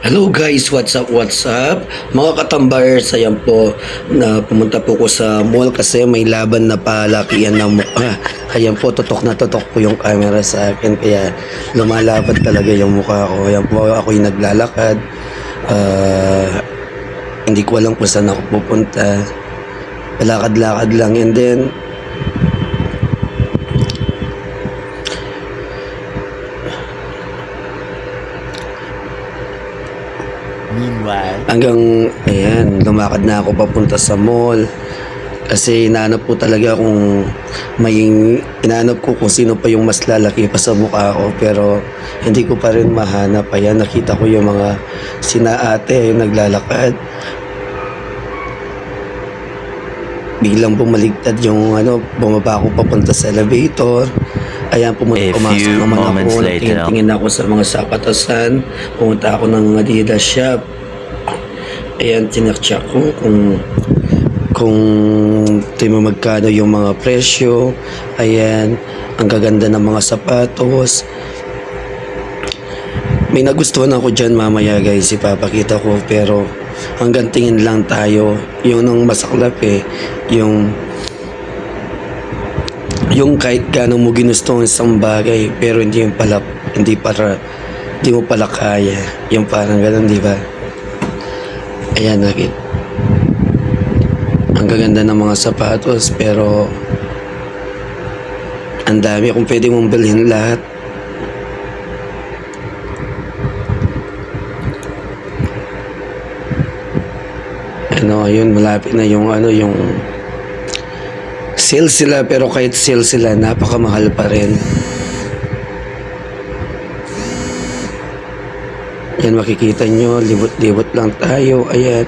Hello guys, what's up, what's up? Mga katambars, ayan po, na pumunta po ko sa mall kasi may laban na palakihan ng mukha. Ayan po, tutok na tutok po yung camera sa akin, kaya lumalaban talaga yung mukha ko. Ayan po, ako yung naglalakad. Hindi ko alam kung saan ako pupunta. Lakad-lakad lang, and then hanggang, ayan, lumakad na ako papunta sa mall. Kasi inaanap ko talaga kung inaanap ko kung sino pa yung mas lalaki pa sa mukha ko. Pero hindi ko pa rin mahanap. Ayan, nakita ko yung mga sinaate yung naglalakad. Biglang bumaligtad yung bumaba ako papunta sa elevator. Ayan, pumasok naman ako. Tingin ako sa mga sapatasan. Pumunta ako ng Adidas shop. Ayan, tinakcha ko kung magkano yung mga presyo. Ayan, ang gaganda ng mga sapatos. May nagustuhan ako dyan mamaya guys, ipapakita ko. Pero hanggang tingin lang tayo. Yung nang masaklap yung kahit gaano mo ginusto ang isang bagay, pero hindi mo pala kaya. Yung parang ganun, di ba? Ayan, ang gaganda ng mga sapatos, pero ang dami kung pwede mong bilhin lahat. Ayun, malapit na yung sale sila, pero kahit sale sila, napakamahal pa rin. Yan, makikita nyo, libot-libot lang tayo. Ayan.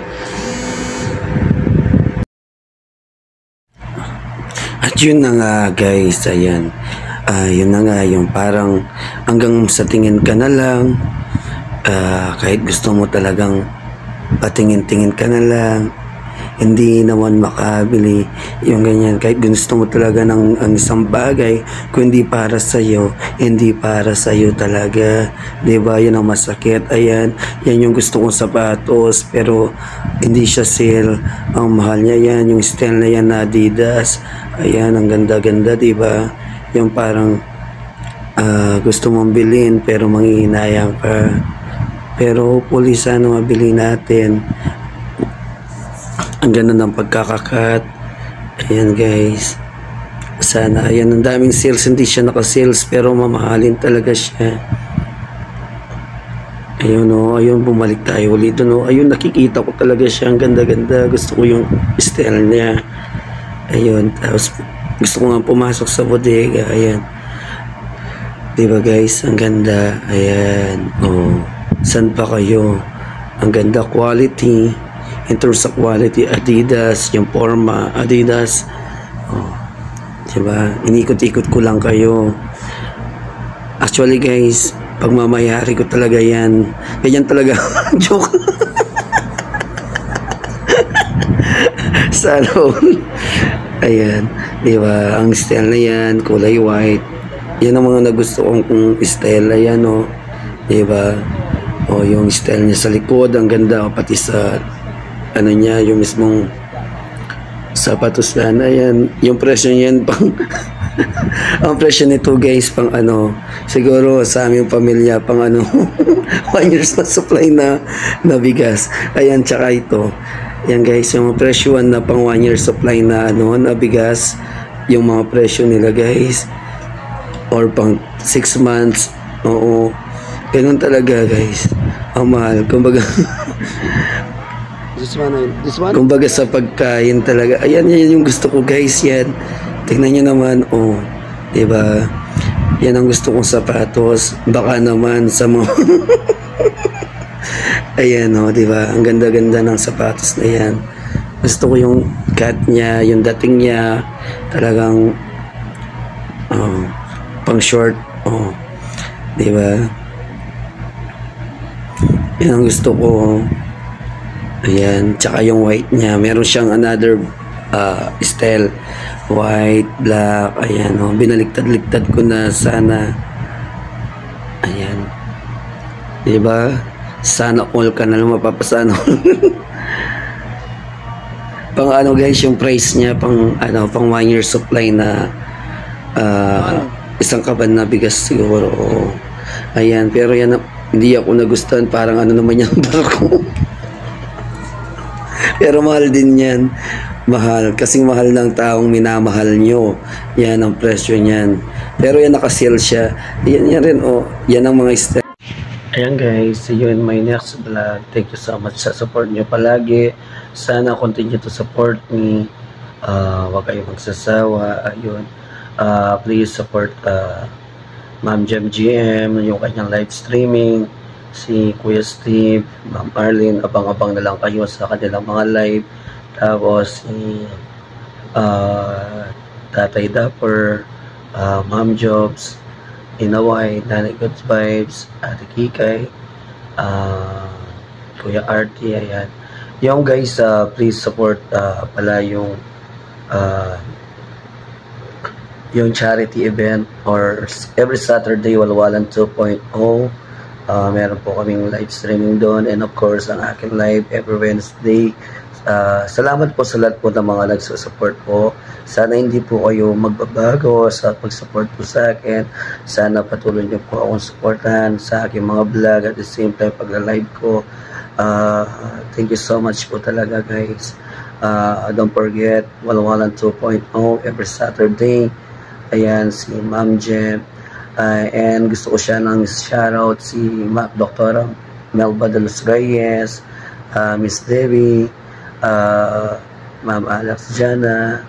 At yun na nga guys, ayan. Yun na nga, yung parang hanggang sa tingin ka na lang. Kahit gusto mo talagang patingin-tingin ka na lang, hindi naman makabili yung ganyan. Kahit gusto mo talaga ng ang isang bagay, kung hindi para sa'yo, hindi para sa'yo talaga, diba? Yun ang masakit. Ayan, yan yung gusto kong sapatos, pero hindi siya sale. Ang mahal niya yan, yung style na yan na Adidas. Ayan, ang ganda-ganda, diba? Yung parang gusto mong bilhin pero manghihinayang ka. Pero hopefully sana mabili natin. Ang ganda ng pagkakakat. Ayan guys, sana. Ayan, ang daming sales. Hindi siya naka-sales pero mamahalin talaga siya. Ayun ayun, bumalik tayo ulit doon. Ayun, nakikita ko talaga siya. Ang ganda-ganda. Gusto ko yung style niya. Ayun, tapos gusto ko nga pumasok sa bodega. Ayan, diba guys, ang ganda. Ayan, saan pa kayo? Ang ganda, quality. In terms of quality, Adidas, yung forma, Adidas. Diba? Inikot-ikot ko lang kayo. Actually guys, pag mamayari ko talaga yan. Ganyan talaga. Joke. Salon. Ayan. Diba? Ang style na yan, kulay white. Yan ang mga nagusto kong style. Ayan diba? Yung style niya sa likod, ang ganda. Pati sa niya, yung mismong sapatos na yan. Yung presyo niyan pang ang presyo nito guys, pang siguro sa aming pamilya, pang 1 year's na supply na bigas. Ayan, tsaka ito. Yan guys, yung presyo na pang 1 year supply na na bigas. Yung mga presyo nila guys, or pang 6 months. Oo, ganun talaga guys. Ang mahal, kumbaga. This one? Kumbaga sa pagkain talaga. Ayan, yan yung gusto ko guys, yan. Tingnan nyo naman, diba? Yan ang gusto kong sapatos. Baka naman sa mga ayan, diba? Ang ganda-ganda ng sapatos na yan. Gusto ko yung cut niya, yung dating niya. Talagang pang short. Diba? Yan ang gusto ko. Ayan, tsaka yung white niya, meron siyang another style, white, black. Ayan, binaliktad-liktad ko na sana. Ayan, diba? Sana all ka na lang mapapasana all. Pang ano guys, yung price niya pang ano, pang 1 year supply na isang kaban na bigas siguro. Ayan, pero yan hindi ako nagustuhan, parang ano naman yung barko. Pero mahal din yan. Mahal. Kasing mahal ng taong minamahal nyo. Yan ang presyo niyan. Pero yan naka-sale siya. Yan rin oh. Yan ang mga step. Ayan guys, see you in my next vlog. Thank you so much sa support nyo palagi. Sana continue to support me. Huwag kayong magsasawa. Ayun. Please support Ma'am Jem GM, yung kanyang live streaming. Si Kuya Steve, Ma'am Arlene, abang-abang na lang kayo sa kanilang mga live. Tapos si Tatay Dapper, Ma'am Jobs, Inaway, Nanay Good Vibes, Ate Kikay, Kuya Artie, ayan. Yung guys, please support pala yung charity event or every Saturday, Walwalan 2.0. Meron po kaming live streaming doon, and of course ang aking live every Wednesday. Salamat po sa lahat po ng mga nagsusupport po. Sana hindi po kayo magbabago sa pag-support po sa akin. Sana patuloy niyo po akong supportahan sa aking mga vlog at the same time pagla-live ko. Thank you so much po talaga guys. Don't forget Walwalan 2.0 every Saturday. Ayan si Ma'am Jem. And gusto ko siya ng shoutout si Dr. Melba de los Reyes, Miss Debbie, Ma'am Alex Jana,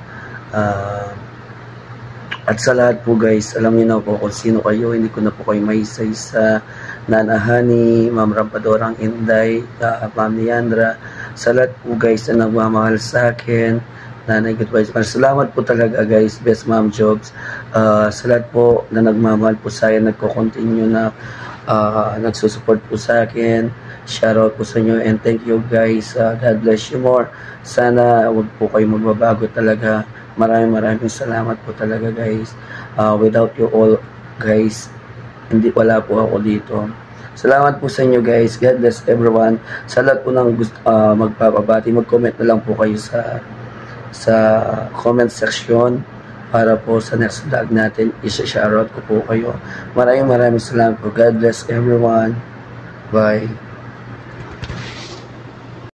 at sa lahat po guys, alam niyo na po kung sino kayo, hindi ko na po kayo maisa-isa. Nana Hani, Ma'am Rampadorang Inday, Ma'am Leandra, sa lahat po guys na nagmamahal sa akin, Nanay Good Vibes. Salamat po talaga guys, Best Ma'am Jobs. Sa lahat po na nagmamahal po sa akin, nagko-continue na nagsusupport po sa akin. Shoutout po sa inyo and thank you guys. God bless you more. Sana wag po kayo magbabago talaga. Maraming salamat po talaga guys. Without you all guys, wala po ako dito. Salamat po sa inyo guys. God bless everyone. Sa lahat po ng magpapabati, mag-comment na lang po kayo sa comment section para po sa next vlog natin isa-shoutout ko po kayo. Maraming salamat po. God bless everyone. Bye.